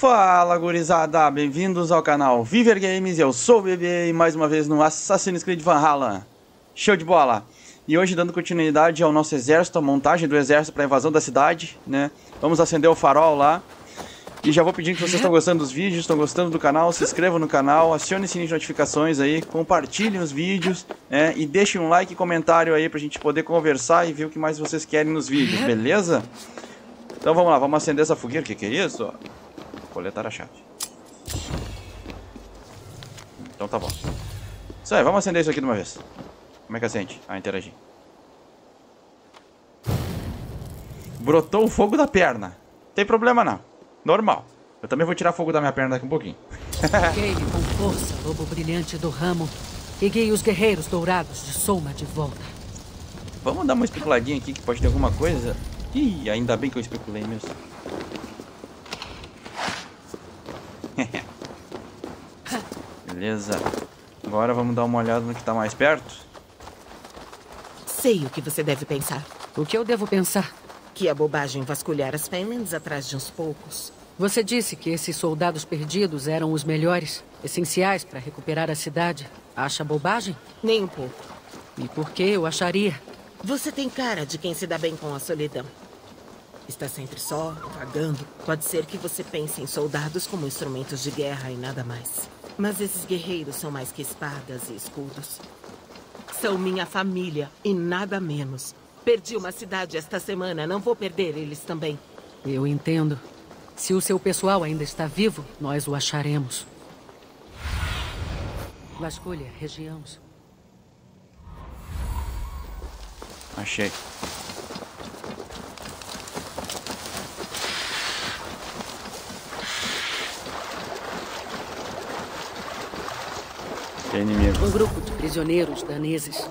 Fala gurizada, bem-vindos ao canal Viver Games, eu sou o BB e mais uma vez no Assassin's Creed Valhalla. Show de bola! E hoje dando continuidade ao nosso exército, a montagem do exército para a invasão da cidade, né? Vamos acender o farol lá. E já vou pedindo que vocês estão gostando dos vídeos, estão gostando do canal, se inscrevam no canal, acione o sininho de notificações aí, compartilhem os vídeos, e deixem um like e comentário aí pra gente poder conversar e ver o que mais vocês querem nos vídeos, beleza? Então vamos lá, vamos acender essa fogueira, o que é isso? Coletar a chave. Então tá bom. Isso aí, vamos acender isso aqui de uma vez. Como é que acende? Ah, interagir. Brotou o fogo da perna. Tem problema não. Normal. Eu também vou tirar fogo da minha perna daqui um pouquinho. Peguei com força, lobo brilhante do ramo. Peguei os guerreiros dourados de Soma de volta. Vamos dar uma especuladinha aqui que pode ter alguma coisa. Ih, ainda bem que eu especulei mesmo. Beleza. Agora vamos dar uma olhada no que está mais perto. Sei o que você deve pensar. O que eu devo pensar? Que é bobagem vasculhar as Fenlands atrás de uns poucos. Você disse que esses soldados perdidos eram os melhores, essenciais para recuperar a cidade. Acha bobagem? Nem um pouco. E por que eu acharia? Você tem cara de quem se dá bem com a solidão. Está sempre só, vagando. Pode ser que você pense em soldados como instrumentos de guerra e nada mais. Mas esses guerreiros são mais que espadas e escudos. São minha família e nada menos. Perdi uma cidade esta semana, não vou perder eles também. Eu entendo. Se o seu pessoal ainda está vivo, nós o acharemos. Vasculha, região. Achei. Tem inimigo. Um grupo de prisioneiros daneses.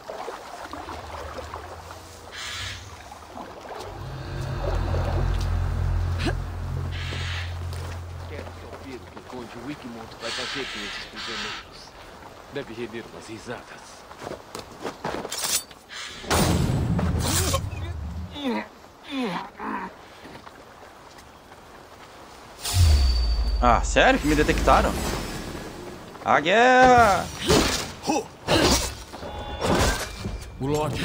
Wigmund vai fazer com esses prisioneiros. Deve render umas risadas. Ah, sério que me detectaram? A guerra! O Lorde.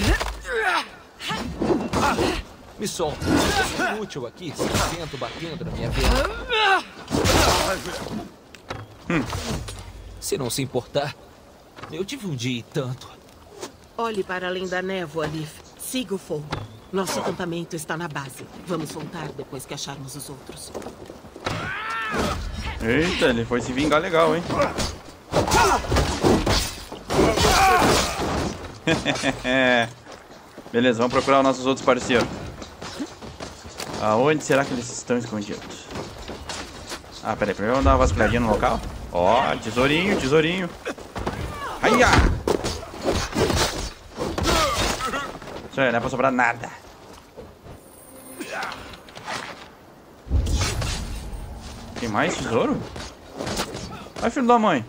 Me solta. Eu sou inútil aqui, sem vento batendo na minha veia. Se não se importar, eu tive um dia e tanto. Olhe para além da névoa, Leaf. Siga o fogo. Nosso acampamento está na base. Vamos voltar depois que acharmos os outros. Eita, ele foi se vingar legal, hein? Beleza, vamos procurar os nossos outros parceiros. Aonde será que eles estão escondidos? Ah, peraí, primeiro vamos dar uma vasculhadinha no local. Ó, tesourinho, tesourinho. Aiá! Isso aí, não é pra sobrar nada. Tem mais tesouro? Ai, filho da mãe.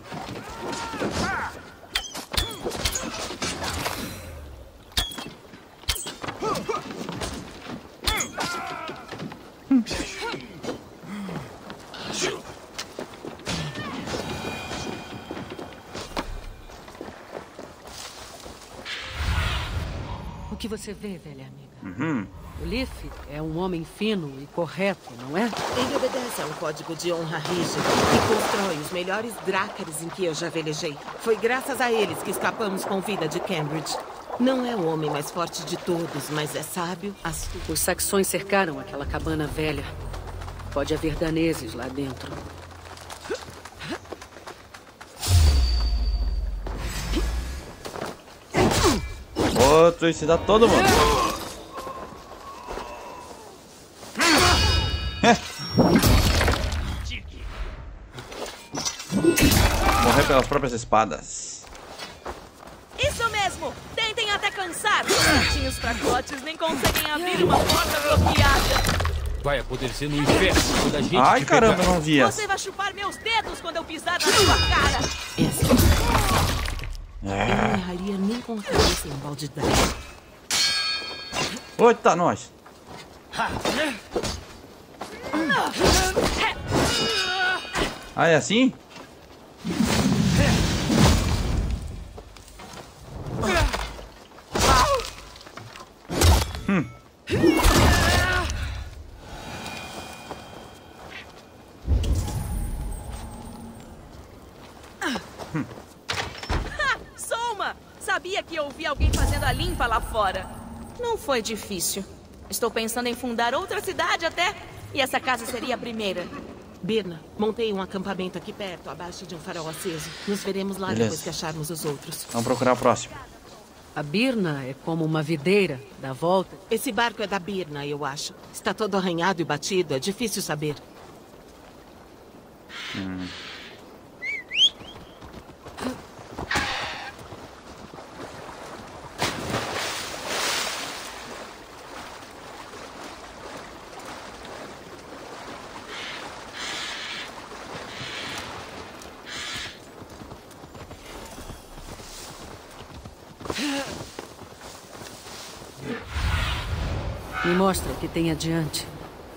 O que você vê, velha amiga? O Leaf é um homem fino e correto, não é? Ele obedece a um código de honra rígido e constrói os melhores drácares em que eu já velejei. Foi graças a eles que escapamos com vida de Cambridge. Não é o homem mais forte de todos, mas é sábio, astuto. Os saxões cercaram aquela cabana velha. Pode haver daneses lá dentro. Vou trucidar todo mundo. Morrer pelas próprias espadas. Isso mesmo! Tentem até cansar! Os fracotes nem conseguem abrir uma porta bloqueada! Vai apodrecer no inferno quando a gente Ai, te caramba, pegar. não vi essa. Você vai chupar meus dedos quando eu pisar na sua cara! Eu não erraria nem com a cabeça em um balde d'água. Eita, nós. Ah, é assim? Soma! Sabia que eu ouvi alguém fazendo a limpa lá fora. Não foi difícil. Estou pensando em fundar outra cidade até. E essa casa seria a primeira. Birna, montei um acampamento aqui perto, abaixo de um farol aceso. Nos veremos lá Beleza. depois que acharmos os outros. Vamos procurar o próximo. A Birna é como uma videira, dá volta. Esse barco é da Birna, eu acho. Está todo arranhado e batido, é difícil saber. Me mostra o que tem adiante.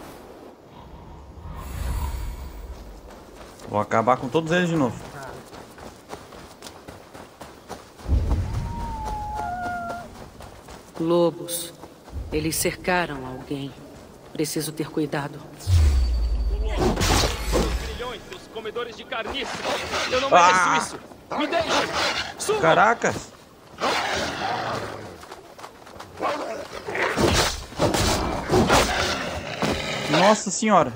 Vou acabar com todos eles de novo. Lobos. Eles cercaram alguém. Preciso ter cuidado. Grilhões, seus comedores de carniça. Eu não mereço isso. Me deixe. Suba. Caracas! Nossa senhora!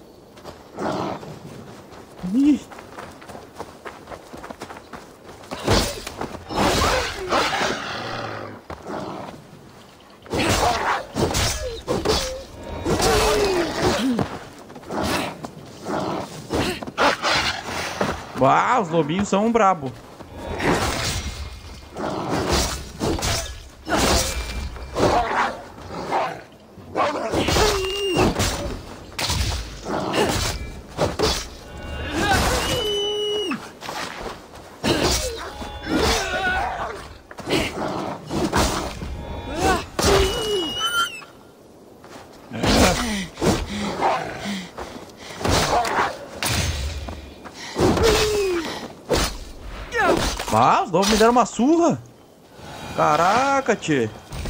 Ih. Uau, os lobinhos são um brabo. Ah, os lobos me deram uma surra. Caraca, tchê.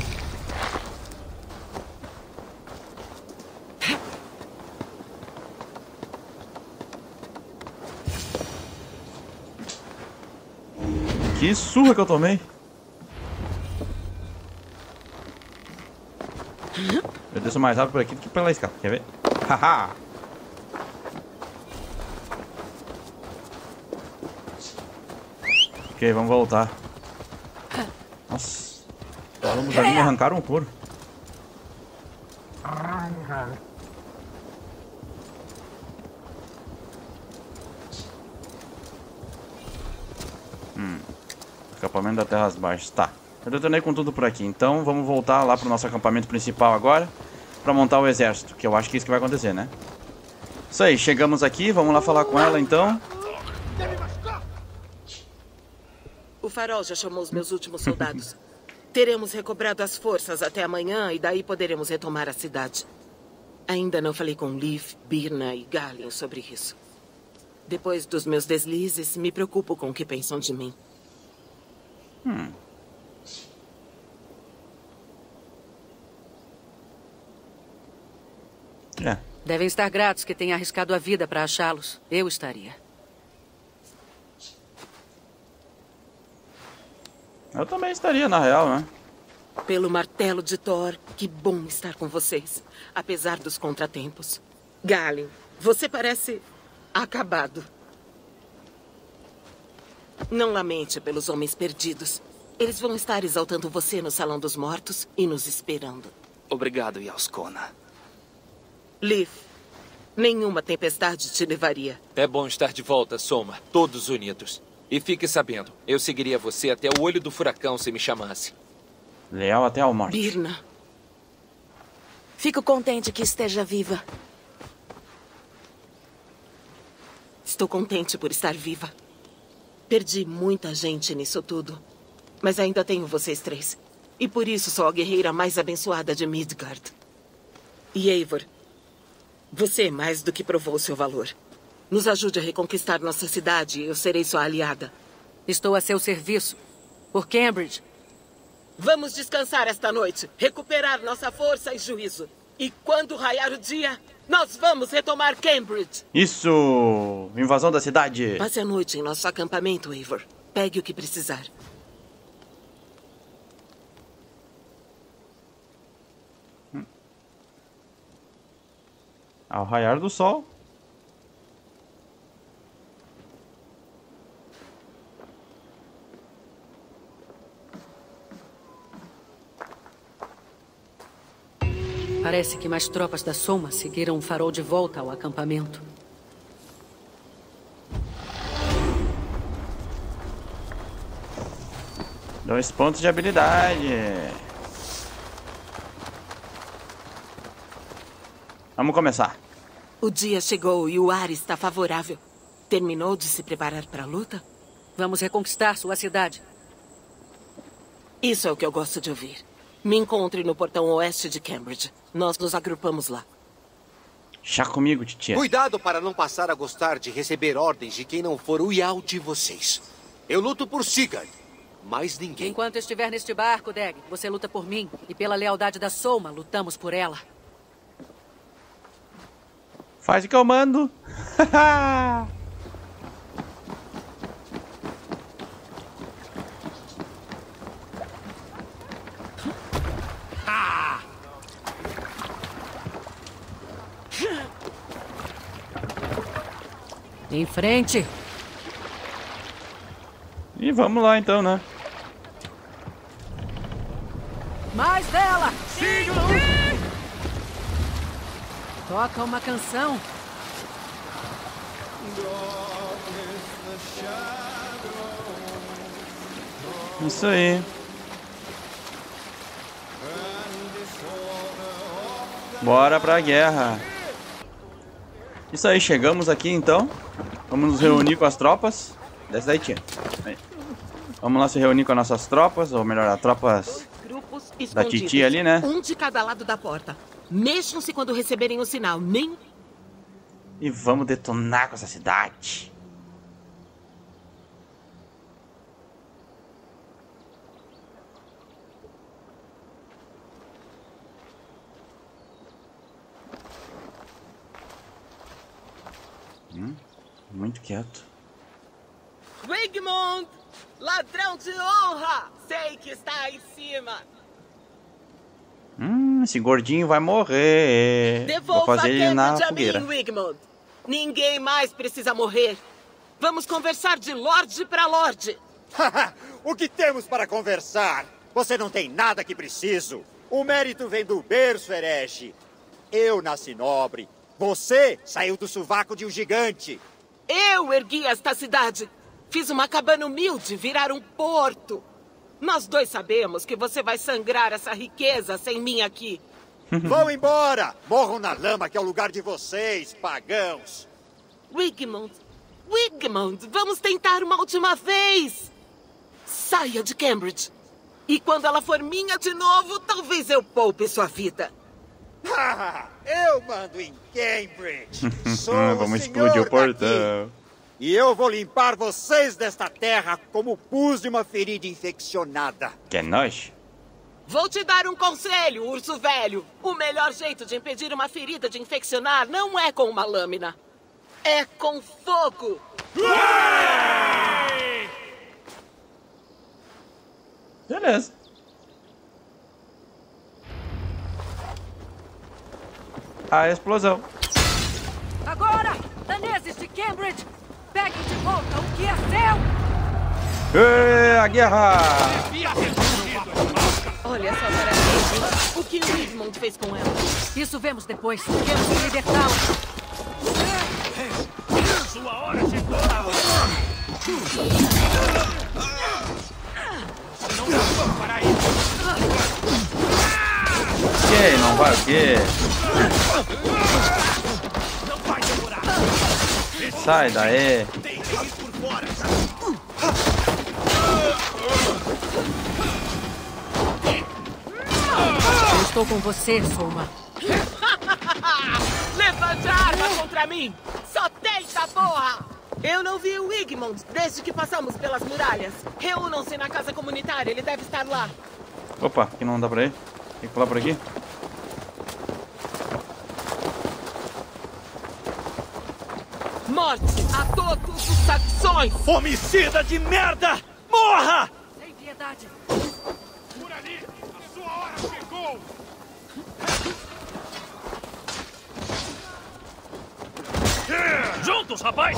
Que surra que eu tomei. Eu desço mais rápido por aqui do que pela escada. Quer ver? Haha. Ok, vamos voltar. Nossa. Os lobos ali me arrancaram o couro. Acampamento da Terras Baixas. Tá. Eu detonei com tudo por aqui. Então vamos voltar lá pro nosso acampamento principal agora. Pra montar o exército. Que eu acho que é isso que vai acontecer, né? Isso aí, chegamos aqui. Vamos lá falar com ela então. O farol já chamou os meus últimos soldados. Teremos recobrado as forças até amanhã e daí poderemos retomar a cidade. Ainda não falei com Leif, Birna e Galien sobre isso. Depois dos meus deslizes, me preocupo com o que pensam de mim. É. Devem estar gratos que tenha arriscado a vida para achá-los. Eu estaria. Eu também estaria, na real, né? Pelo martelo de Thor, que bom estar com vocês, apesar dos contratempos. Galien, você parece acabado. Não lamente pelos homens perdidos. Eles vão estar exaltando você no Salão dos Mortos e nos esperando. Obrigado, Yauskona. Leif, nenhuma tempestade te levaria. É bom estar de volta, Soma. Todos unidos. E fique sabendo, eu seguiria você até o olho do furacão se me chamasse. Leal até a morte. Birna. Fico contente que esteja viva. Estou contente por estar viva. Perdi muita gente nisso tudo. Mas ainda tenho vocês três. E por isso sou a guerreira mais abençoada de Midgard. E Eivor, Você mais do que provou seu valor. Nos ajude a reconquistar nossa cidade e eu serei sua aliada. Estou a seu serviço. Por Cambridge. Vamos descansar esta noite, recuperar nossa força e juízo. E quando raiar o dia, nós vamos retomar Cambridge. Isso! Invasão da cidade. Passe a noite em nosso acampamento, Eivor. Pegue o que precisar. Ao raiar do sol. Parece que mais tropas da Soma seguiram o farol de volta ao acampamento. Dois pontos de habilidade. Vamos começar. O dia chegou e o ar está favorável. Terminou de se preparar para a luta? Vamos reconquistar sua cidade. Isso é o que eu gosto de ouvir. Me encontre no portão oeste de Cambridge. Nós nos agrupamos lá. Chá comigo, titia. Cuidado para não passar a gostar de receber ordens de quem não for o Ial de vocês. Eu luto por Sigurd. Mais ninguém. Enquanto estiver neste barco, Deg, você luta por mim. E pela lealdade da Soma, lutamos por ela. Faz o que eu mando. Em frente. E vamos lá então, né? Mais dela! Sim! Toca uma canção. Isso aí. Bora pra guerra. Isso aí, chegamos aqui então. Vamos nos reunir com as tropas. Desce daí, tia. Aí. Vamos lá se reunir com as nossas tropas, ou melhor, as tropas da titia ali, né? Um de cada lado da porta. Mexam-se quando receberem o sinal. Nem... E vamos detonar com essa cidade. Muito quieto. Wigmund! Ladrão de honra! Sei que está aí em cima. Esse gordinho vai morrer. Vou Devolva fazer ele na Cambridge a fogueira. mim, Wigmund. Ninguém mais precisa morrer. Vamos conversar de Lorde para Lorde. O que temos para conversar? Você não tem nada que preciso. O mérito vem do berço, herege. Eu nasci nobre. Você saiu do sovaco de um gigante. Eu ergui esta cidade. Fiz uma cabana humilde virar um porto. Nós dois sabemos que você vai sangrar essa riqueza sem mim aqui. Vão embora! Morram na lama, que é o lugar de vocês, pagãos. Wigmund, Wigmund, vamos tentar uma última vez. Saia de Cambridge. E quando ela for minha de novo, talvez eu poupe sua vida. Eu mando em Cambridge. Sou Vamos o explodir senhor o portão. daqui. E eu vou limpar vocês desta terra como o pus de uma ferida infeccionada. Que é nóis? Vou te dar um conselho, urso velho. O melhor jeito de impedir uma ferida de infeccionar não é com uma lâmina. É com fogo. Beleza. A explosão. Agora! Daneses de Cambridge! Peguem de volta o que é seu! Ê, a guerra! Olha só para mim. O que o Wigmund fez com ela? Isso vemos depois. Temos que libertá-la. Sua hora chegou! Não vou parar isso! Que? Não vai o quê? Não vai demorar! Sai daí. Tem que ir por fora! Eu estou com você, Soma. Levante a arma contra mim! Só tenta, porra! Eu não vi o Wigmund desde que passamos pelas muralhas. Reúnam-se na casa comunitária, ele deve estar lá. Opa, aqui não dá pra ir. Tem que pular por aqui. Morte a todos os saxões! Homicida de merda! Morra! Sem piedade. Por ali! A sua hora chegou! Juntos, rapaz!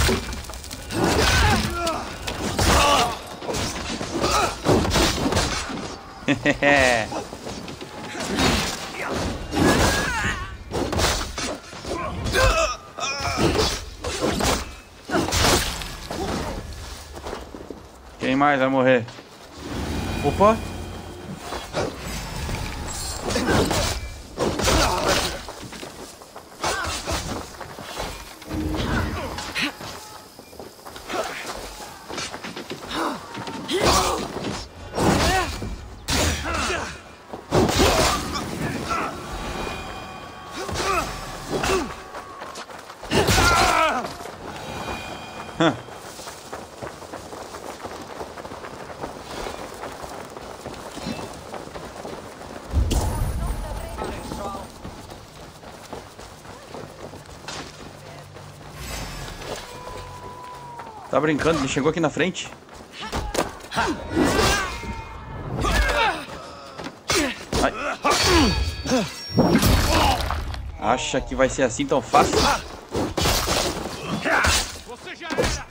Quem mais vai morrer? Opa! Tá brincando? Ele chegou aqui na frente. Ai. Acha que vai ser assim tão fácil? Você já era!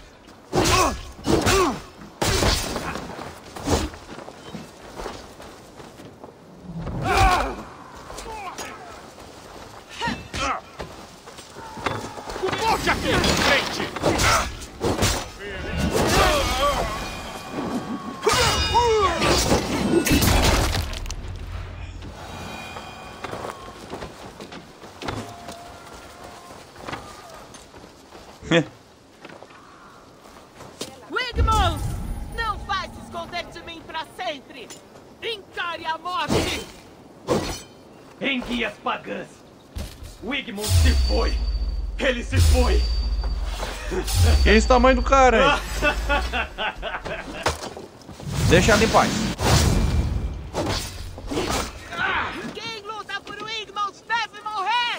Morte aqui em frente! Wigmund! Não vai se esconder de mim pra sempre! Encare a morte! Em guias pagãs! Wigmund se foi! Ele se foi! Que esse tamanho do cara, hein? Deixa ela em paz. Quem luta por Wigmund deve morrer!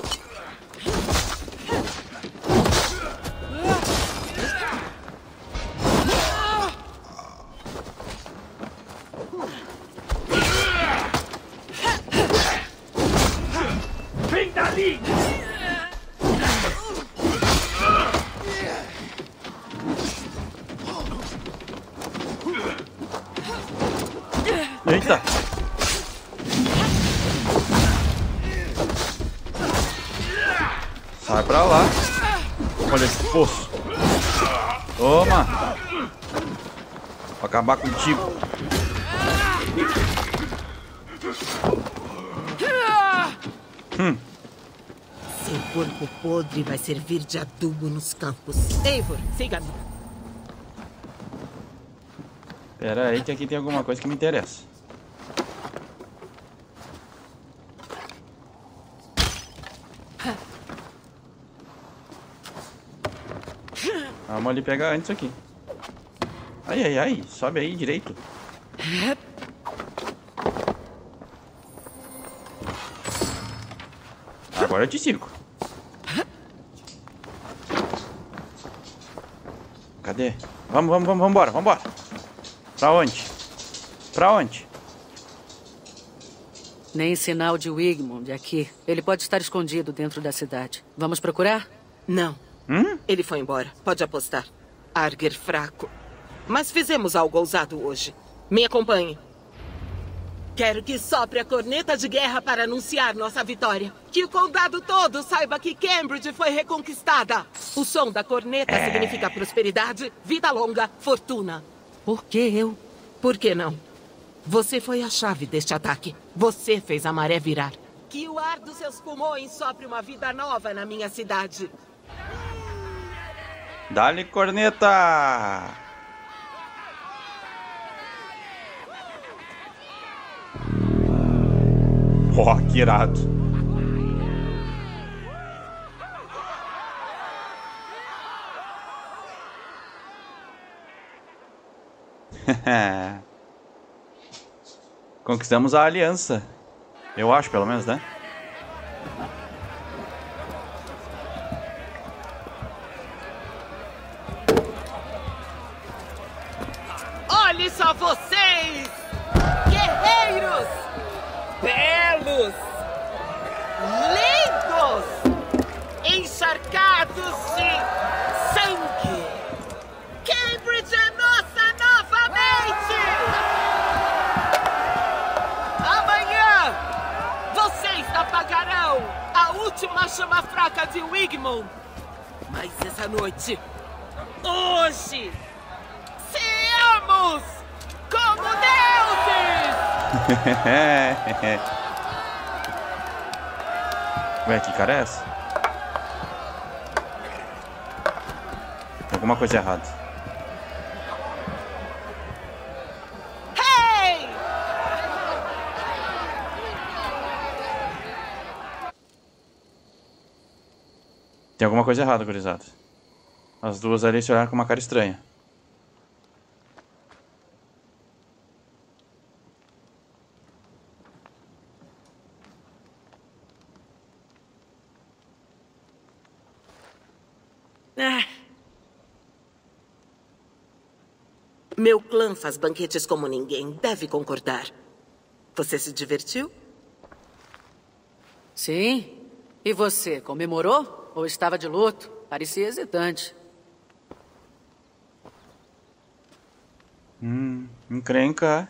Vem dali! Eita! Sai pra lá. Olha esse poço. Toma! Vou acabar contigo. Seu corpo podre vai servir de adubo nos campos. Eivor, siga-me. Pera aí que aqui tem alguma coisa que me interessa. Vamos ali pegar antes aqui. Ai, ai, ai. Sobe aí direito. Agora eu te circo. Cadê? Vamos embora, vamos embora. Pra onde? Pra onde? Nem sinal de Wigmund aqui. Ele pode estar escondido dentro da cidade. Vamos procurar? Não. Ele foi embora. Pode apostar. Arger fraco. Mas fizemos algo ousado hoje. Me acompanhe. Quero que sopre a corneta de guerra para anunciar nossa vitória. Que o condado todo saiba que Cambridge foi reconquistada. O som da corneta significa prosperidade, vida longa, fortuna. Por que eu? Por que não? Você foi a chave deste ataque. Você fez a maré virar. Que o ar dos seus pulmões sopre uma vida nova na minha cidade. Dá-lhe corneta! Oh, que irado. Conquistamos a aliança. Eu acho, pelo menos, né? Olhe só vocês! Guerreiros! Belos! Lindos! Encharcados de sangue! Cambridge é nossa novamente! Amanhã, vocês apagarão a última chama fraca de Wigmore. Mas essa noite, hoje, seamos como deuses! Ué, que cara é essa? Tem alguma coisa errada. Hey! Tem alguma coisa errada, gurizada. As duas ali se olharam com uma cara estranha. Meu clã faz banquetes como ninguém, deve concordar. Você se divertiu? Sim. E você, comemorou? Ou estava de luto? Parecia hesitante. Encrenca.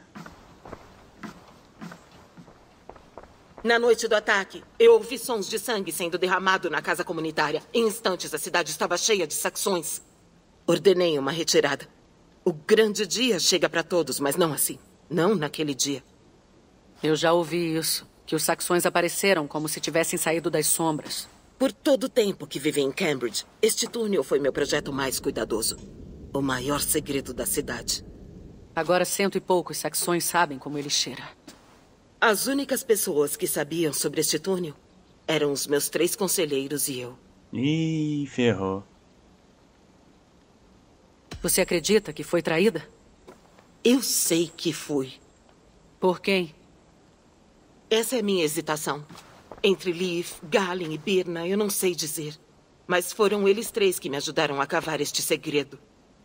Na noite do ataque, eu ouvi sons de sangue sendo derramado na casa comunitária. Em instantes, a cidade estava cheia de saxões. Ordenei uma retirada. O grande dia chega para todos, mas não assim. Não naquele dia. Eu já ouvi isso. Que os saxões apareceram como se tivessem saído das sombras. Por todo o tempo que vivi em Cambridge, este túnel foi meu projeto mais cuidadoso. O maior segredo da cidade. Agora 100 e poucos saxões sabem como ele cheira. As únicas pessoas que sabiam sobre este túnel eram os meus 3 conselheiros e eu. Ih, ferrou. Você acredita que foi traída? Eu sei que fui. Por quem? Essa é a minha hesitação. Entre Leaf, Galen e Birna, eu não sei dizer. Mas foram eles 3 que me ajudaram a cavar este segredo.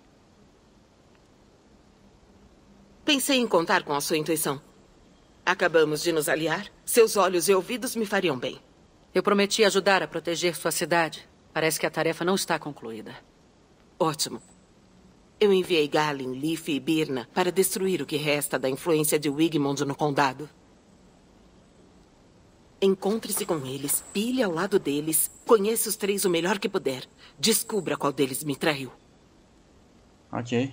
Pensei em contar com a sua intuição. Acabamos de nos aliar. Seus olhos e ouvidos me fariam bem. Eu prometi ajudar a proteger sua cidade. Parece que a tarefa não está concluída. Ótimo. Eu enviei Galen, Leaf e Birna para destruir o que resta da influência de Wigmore no condado. Encontre-se com eles, pile ao lado deles, conheça os 3 o melhor que puder. Descubra qual deles me traiu. Ok.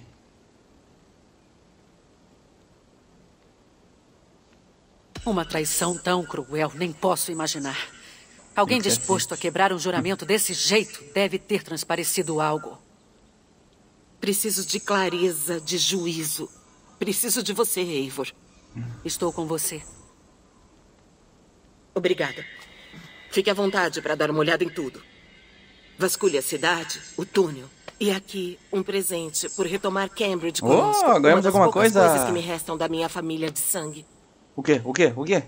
Uma traição tão cruel, nem posso imaginar. Alguém disposto a quebrar um juramento desse jeito deve ter transparecido algo. Preciso de clareza, de juízo. Preciso de você, Eivor. Estou com você. Obrigada. Fique à vontade para dar uma olhada em tudo. Vasculhe a cidade, o túnel. E aqui, um presente por retomar Cambridge conosco. Ganhamos alguma coisa? Coisas que me restam da minha família de sangue. O quê? O quê? O quê?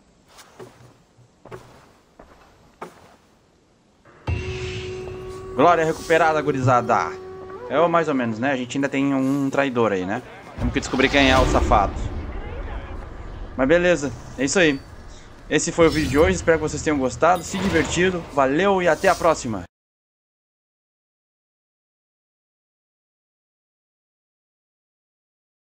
Glória recuperada, gurizada. É mais ou menos, né? A gente ainda tem um traidor aí, né? Temos que descobrir quem é o safado. Mas beleza, é isso aí. Esse foi o vídeo de hoje, espero que vocês tenham gostado, se divertido. Valeu e até a próxima.